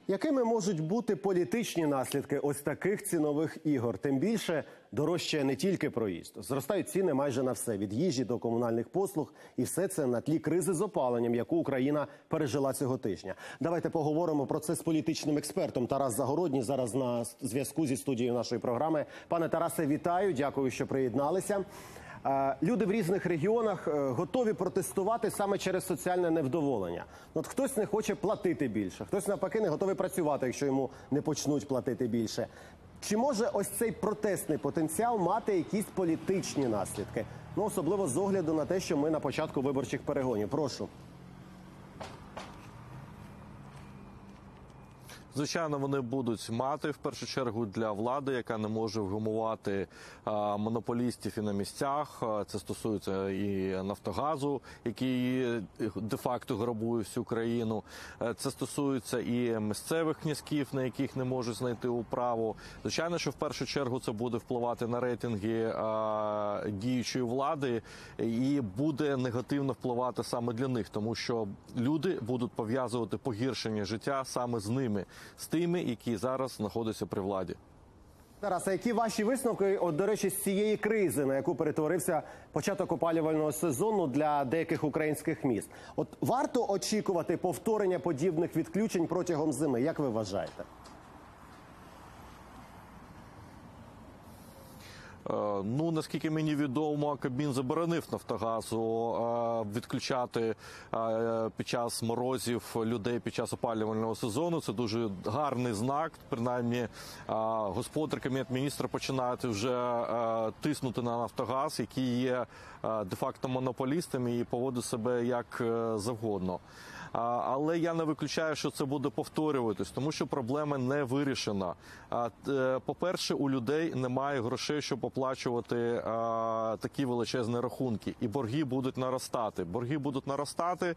Якими можуть бути політичні наслідки ось таких цінових ігор? Тим більше дорожчає не тільки проїзд. Зростають ціни майже на все – від їжі до комунальних послуг. І все це на тлі кризи з опаленням, яку Україна пережила цього тижня. Давайте поговоримо про це з політичним експертом. Тарас Загородній зараз на зв'язку зі студією нашої програми. Пане Тарасе, вітаю. Дякую, що приєдналися. Люди в різних регіонах готові протестувати саме через соціальне невдоволення. От хтось не хоче платити більше, хтось навпаки не готовий працювати, якщо йому не почнуть платити більше. Чи може ось цей протестний потенціал мати якісь політичні наслідки? Ну, особливо з огляду на те, що ми на початку виборчих перегонів. Прошу. Звичайно, вони будуть мати, в першу чергу, для влади, яка не може вгамувати монополістів і на місцях. Це стосується і «Нафтогазу», який де-факто грабує всю країну. Це стосується і місцевих князьків, на яких не можуть знайти управу. Звичайно, що в першу чергу це буде впливати на рейтинги діючої влади і буде негативно впливати саме для них, тому що люди будуть пов'язувати погіршення життя саме з ними, з тими, які зараз знаходяться при владі. Тарас, а які ваші висновки, до речі, з цієї кризи, на яку перетворився початок опалювального сезону для деяких українських міст? От варто очікувати повторення подібних відключень протягом зими, як ви вважаєте? Ну, наскільки мені відомо, Кабмін заборонив «Нафтогазу» відключати під час морозів людей під час опалювального сезону. Це дуже гарний знак. Принаймні, господар, Кабінет міністра починають вже тиснути на «Нафтогаз», який є де-факто монополістом і поводить себе як завгодно. Але я не виключаю, що це буде повторюватись, тому що проблема не вирішена. По-перше, у людей немає грошей, щоб оплачувати такі величезні рахунки. І борги будуть наростати. Борги будуть наростати,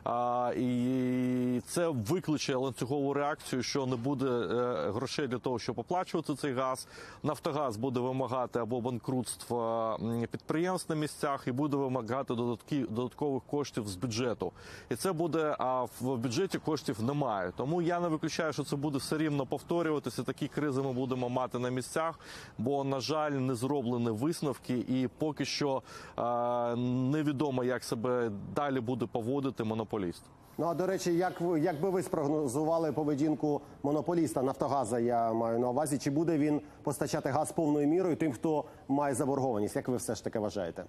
і це викличе ланцюгову реакцію, що не буде грошей для того, щоб оплачувати цей газ. «Нафтогаз» буде вимагати або банкрутства підприємств на місцях, і буде вимагати додаткових коштів з бюджету. І це буде, а в бюджеті коштів немає. Тому я не виключаю, що це буде все рівно повторюватися. Такі кризи ми будемо мати на місцях, бо, на жаль, не зроблені висновки, і поки що невідомо, як себе далі буде поводити монополіст. Ну, а, до речі, як би ви спрогнозували поведінку монополіста «Нафтогаза», я маю на увазі, чи буде він постачати газ повною мірою тим, хто має заборгованість? Як ви все ж таки вважаєте?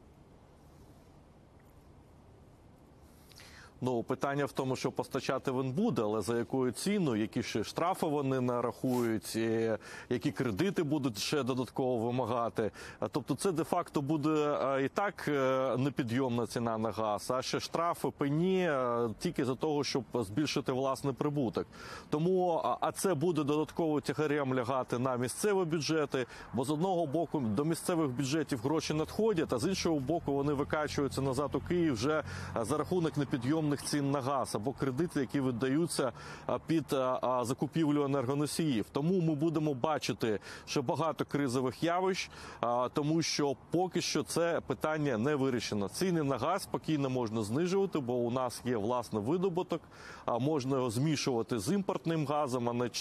Ну, питання в тому, що постачати він буде, але за якою ціною, які ще штрафи вони нарахують, які кредити будуть ще додатково вимагати. Тобто це де-факто буде і так непідйомна ціна на газ, а ще штрафи, пені тільки за того, щоб збільшити власний прибуток. Тому, а це буде додатково тягарем лягати на місцеві бюджети, бо з одного боку до місцевих бюджетів гроші надходять, а з іншого боку вони викачуються назад у Київ вже за рахунок непідйомних цін на газ або кредити, які видаються під закупівлю енергоносіїв. Тому ми будемо бачити ще багато кризових явищ, тому що поки що це питання не вирішено. Ціни на газ спокійно можна знижувати, бо у нас є власний видобуток, можна його змішувати з імпортним газом, а не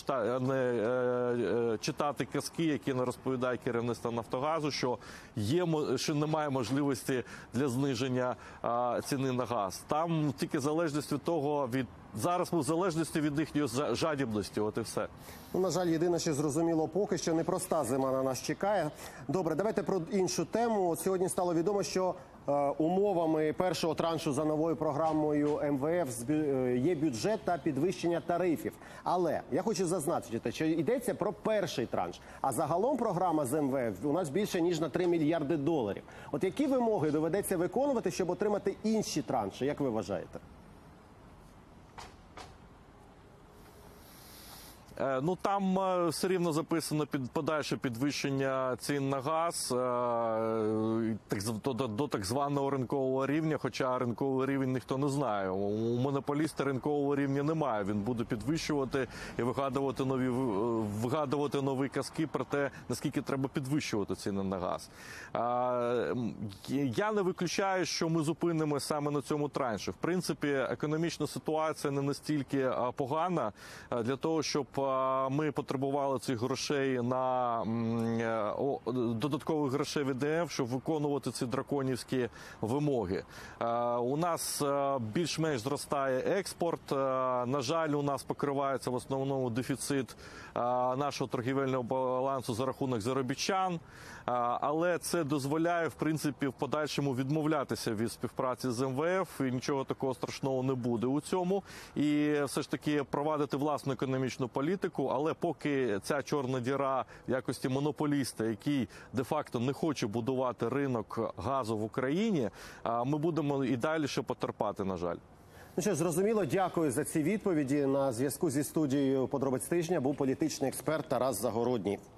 читати казки, які не розповідає керівництво «Нафтогазу», що немає можливості для зниження ціни на газ. Там тільки залежність від того, зараз ми в залежності від їхньої жадібності, от і все. Ну, на жаль, єдине, що зрозуміло поки що, непроста зима на нас чекає. Добре, давайте про іншу тему. От сьогодні стало відомо, що умовами першого траншу за новою програмою МВФ є бюджет та підвищення тарифів. Але я хочу зазначити, що йдеться про перший транш. А загалом програма з МВФ у нас більше, ніж на 3 мільярди доларів. От які вимоги доведеться виконувати, щоб отримати інші транші, як ви вважаєте? Ну там все рівно записано подальше підвищення цін на газ до так званого ринкового рівня, хоча ринковий рівень ніхто не знає. У монополіста ринкового рівня немає. Він буде підвищувати і вигадувати нові казки про те, наскільки треба підвищувати ціни на газ. Я не виключаю, що ми зупинимося саме на цьому транші. В принципі, економічна ситуація не настільки погана для того, щоб ми потребували цих грошей на додаткових грошей від МВФ, щоб виконувати ці драконівські вимоги. У нас більш-менш зростає експорт. На жаль, у нас покривається в основному дефіцит нашого торгівельного балансу за рахунок заробітчан. Але це дозволяє, в принципі, в подальшому відмовлятися від співпраці з МВФ, і нічого такого страшного не буде у цьому. І все ж таки провадити власну економічну політику, але поки ця чорна діра в якості монополіста, який де-факто не хоче будувати ринок газу в Україні, ми будемо і далі ще потерпати, на жаль. Ну що ж, зрозуміло, дякую за ці відповіді. На зв'язку зі студією «Подробиць тижня» був політичний експерт Тарас Загородній.